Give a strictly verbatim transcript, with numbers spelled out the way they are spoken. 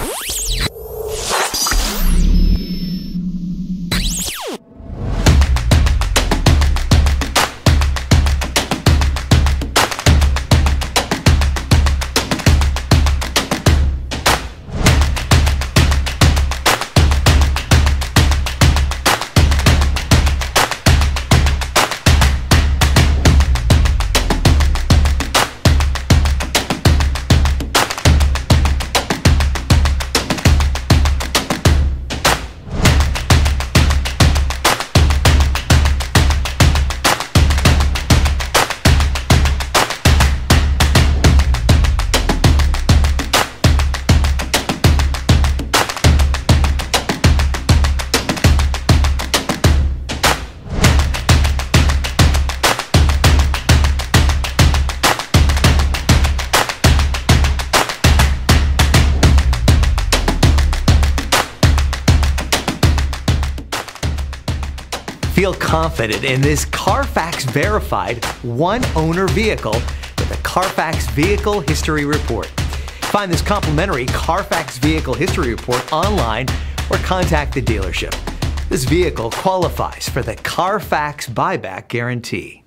Feel confident in this CARFAX verified one-owner vehicle with a CARFAX Vehicle History Report. Find this complimentary CARFAX Vehicle History Report online or contact the dealership. This vehicle qualifies for the CARFAX buyback guarantee.